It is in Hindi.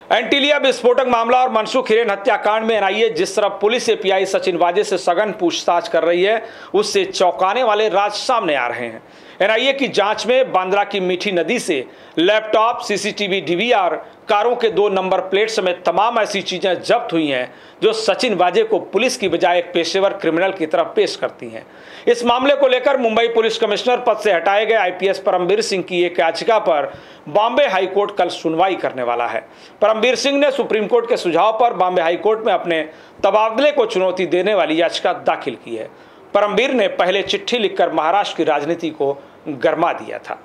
एंटीलिया विस्फोटक मामला और मनसुख हिरेन हत्याकांड में एनआईए जिस तरह पुलिस एपीआई सचिन वाजे से सघन पूछताछ कर रही है, उससे चौंकाने वाले राज सामने आ रहे हैं। एनआईए की जांच में बांद्रा की मीठी नदी से लैपटॉप, सीसीटीवी, डीवीआर, कारों के 2 नंबर प्लेट समेत तमाम ऐसी चीजें जब्त हुई हैं जो सचिन वाजे को पुलिस की बजाय एक पेशेवर क्रिमिनल की तरफ पेश करती हैं। इस मामले को लेकर मुंबई पुलिस कमिश्नर पद से हटाए गए आईपीएस परमबीर सिंह की एक याचिका पर बॉम्बे हाईकोर्ट कल सुनवाई करने वाला है। परमबीर सिंह ने सुप्रीम कोर्ट के सुझाव पर बॉम्बे हाईकोर्ट में अपने तबादले को चुनौती देने वाली याचिका दाखिल की है। परमबीर ने पहले चिट्ठी लिखकर महाराष्ट्र की राजनीति को गरमा दिया था।